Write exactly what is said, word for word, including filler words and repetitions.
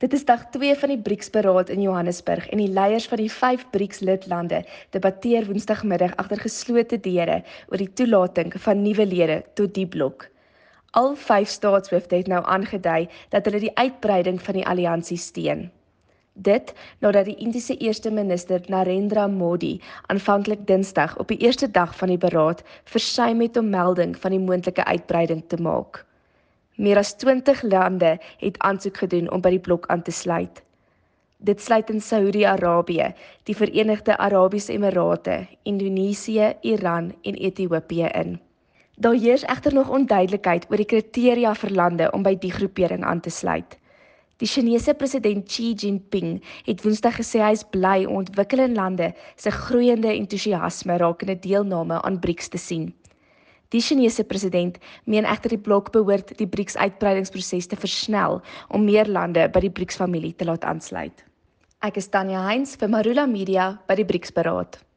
Dit is dag twee van die BRICS-beraad in Johannesburg en die leiers van die vyf BRICS-lidlande debatteer woensdagmiddag agter geslote deure oor die toelating van nuwe lede tot die blok. Al vyf staatshoofde het nou aangedui dat hulle die uitbreiding van die alliansie steun. Dit nadat die Indiese eerste minister Narendra Modi aanvanklik Dinsdag op die eerste dag van die beraad versuim het om melding van die moontlike uitbreiding te maak. Meer as twintig lande het aansoek gedoen om by die blok aan te sluit. Dit sluit in Saudi-Arabië, die Verenigde Arabiese Emirate, Indonesië, Iran en Ethiopië in. Daar heers egter nog onduidelikheid oor die kriteria vir lande om by die groepering aan te sluit. Die Chinese president Xi Jinping het Woensdag gesê hy is bly om ontwikkelende lande se groeiende entoesiasme rakende deelname aan BRICS te sien. Die Chinese president meen egter die blok behoort die BRICS-uitbreidingsproses te versnel om meer lande by die BRICS-familie te laat aansluit. Ek is Tanya Heinz vir Marula Media by die BRICS-beraad.